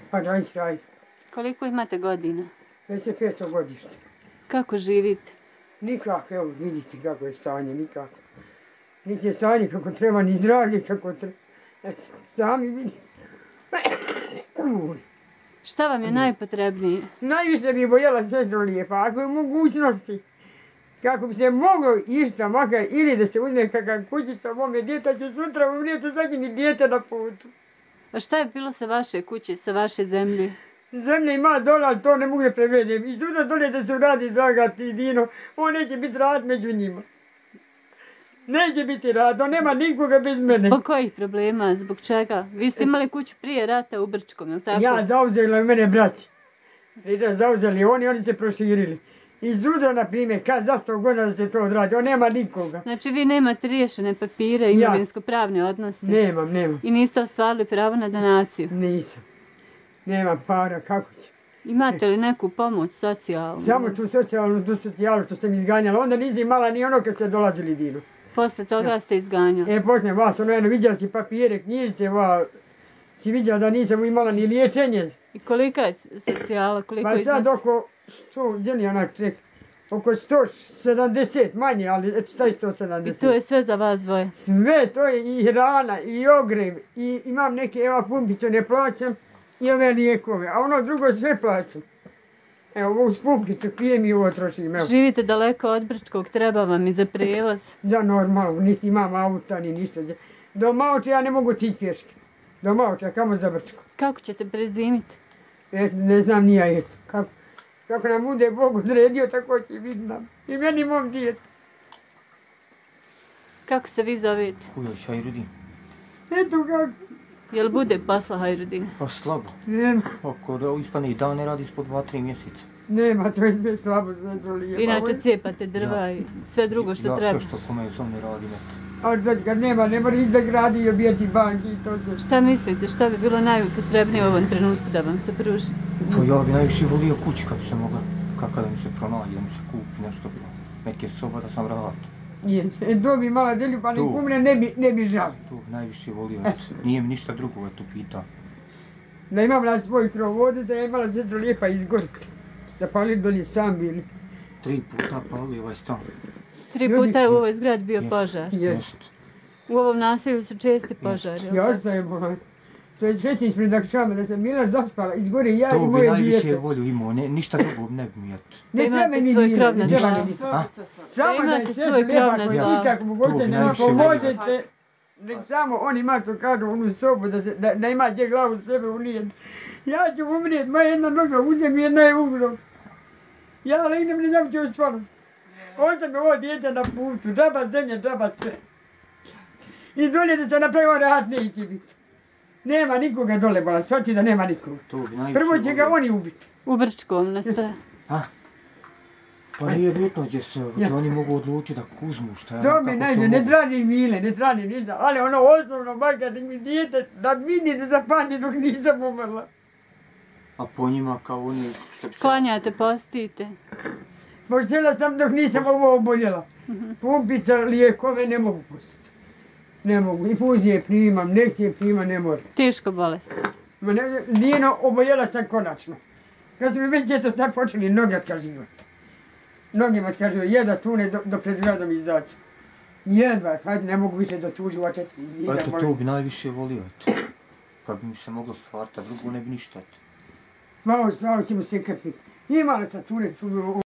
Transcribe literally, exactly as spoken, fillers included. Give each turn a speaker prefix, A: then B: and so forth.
A: Pa rajs, rajs.
B: Koliko imate godina?
A: deset pet godište.
B: Kako živite?
A: Nikako, evo vidite kako je stanje, nikako. Niti je stanje kako treba, ni zdravlje kako treba. Sami vidite.
B: Šta vam je najpotrebnije?
A: Najviše bi voljela sestro lijepa, ako je mogućnosti. Kako bi se moglo išta, makar ili da se uzme kakav kućica mome djeta će sutra umrijeti, zadnji mi djete na putu.
B: A šta je bilo sa vaše kuće, sa vaše zemlje?
A: Zemlja ima dole, ali to ne mogu da prevedem. I suda dole da se uradi, draga ti Dino, on neće biti rad među njima. Neće biti rad, on nema nikoga bez mene.
B: Zbog kojih problema, zbog čega? Vi ste imali kuću prije rata u Brčkom, je li tako?
A: Ja zauzela mene braći. Priča zauzeli oni, oni se proširili. I sutra, na primjer, kad za sto godina da se to odradi, on nema nikoga.
B: Znači vi nemate riješene papire, imovinsko-pravne odnose?
A: Nemam, nemam.
B: I niste ostvarili pravo na donaciju?
A: Nisam. Nemam para, kako ću?
B: Imate li neku pomoć socijalnu?
A: Samo tu socijalnu, tu socijalu što sam izganjala. Onda nisi imala ni ono kad ste dolazili Dino.
B: Posle toga ste izganjali?
A: E, poslije vas, ono jedno, vidjela si papire, knjižice, va, si vidjela da nisam imala ni liječenje.
B: I kolika je socijala, koliko
A: Pa
B: iznosi?
A: sad oko sto, gdje li onak ček, oko sto sedamdeset manje, ali šta je sto sedamdeset?
B: I to je sve za vas dvoje?
A: Sve, to je i hrana, i ogrev, i imam neke, evo pumpice ne plaćam, i ove lijekove, a ono drugo sve plaćam. Evo, uz pumpicu pijem i ovo trošim, evo.
B: Živite daleko od Brčkog, treba vam i za prijevoz?
A: Za normalno, niti imam auta, ni ništa. Do Maoče ja ne mogu tići pješke. Do Maoče, kamo za Brčko.
B: Kako ćete prezimiti?
A: Et, ne znam ni ja, eto. Kako, kako nam bude Bog odredio, tako će biti nam. I meni i mom djetu.
B: Kako se vi zovete?
C: Hujović Hajrudin.
A: Eto kako.
B: Jel bude posla Hajrudin?
C: Pa slabo.
A: Nema,
C: Oko da ispane i dan ne radi ispod dva tri mjeseca.
A: nema, to je sve slabo, sve to lijepo.
B: Inače cijepate drva i sve drugo što
C: Ja,
B: treba.
C: sve što kome zom ne radi eto.
A: A znači kad nema, ne mora ići da gradi i obijeti banki i to sve.
B: Šta mislite, šta bi bilo najupotrebnije u ovom trenutku da vam se pruži?
C: Pa ja bi najviše volio kući kad bi se mogla, kako da mi se pronađe, da mi se kupi nešto, neke soba da sam vrat.
A: Je, e, to bi mala delju, pa nek
C: Tu.
A: umre, ne bi, ne bi žal.
C: To bi najviše volio, eto. Nije mi ništa drugo, eto, pita.
A: Da imam na svoj krov, ovdje sam imala sestro lijepa izgoriti. Zapalili dolje sam bili.
C: Tri puta pali ovaj stan.
B: Tri
A: Ljudi-
B: puta je u ovoj zgradi bio
C: Jest.
B: požar.
A: Jest.
C: Jest.
B: U ovom naselju su česti požari. jel
A: Ja
B: tako?
A: što je bolan. To je sreći ispred Akšama, da sam bila zaspala, izgore ja i
C: To bi
A: moje
C: najviše
A: dijete.
C: volio imao, ne, ništa drugo ne bi mi, eto.
A: Ne
B: Da
A: treba
B: imate
A: mi
B: svoj
A: nije,
B: krov nad
A: ne treba
B: glavom.
A: mi.
C: A?
A: Samo da je
B: imate
A: sestro
B: svoj krov
A: lijepa
B: nad
A: koja
B: glavom.
A: nikako
C: To
A: mogoće
C: bi
A: ne
C: najviše
A: pomožete. Nek samo oni ima što kažu onu sobu, da, se, da, da ima gdje glavu sebe unijet. Ja ću umrijet, moja jedna noga uzem, jedna je ugrom. Ja legnem, ne znam ću spavat. Ostavim ovo dijete na putu, džaba zemlje, džaba sve. I dolje da se napravio rat neće biti. Nema nikoga dole, bola, shvati da nema nikoga.
C: To bi najviše
A: Prvo će ga
C: volio.
A: oni ubiti.
B: U Brčkom neste.
C: A? Pa nije bitno gdje se, gdje
A: Ja.
C: oni mogu odlučiti da kuzmu, šta je,
A: To
C: kako
A: mi
C: to
A: najde, ne
C: mogu.
A: tražim mile, ne tražim ništa, ali ono osnovno makar nek mi dijete da vidi da zapamti dok nisam umrla.
C: A po njima kao oni, što bi se...
B: Klanjate, postite.
A: Počela sam dok nisam ovo oboljela. Pumpica, lijekove ne mogu pustiti. Ne mogu, infuzije primam, nekcije primam, ne moram.
B: Teško bolest.
A: Ma ne, Dino, oboljela sam konačno. Kad su mi već eto sad počeli noge otkazivati. Noge me otkazivati, jedva tune do, do pred zgradom izaći. Jedva, hajde, ne mogu više do tuži očeti iz zida.
C: Eto, to bi najviše volio, eto. Kad bi mi se moglo stvariti, a drugo ne bi ništa, eto.
A: Malo stvarno ćemo se krpiti. Imala sam tune, tu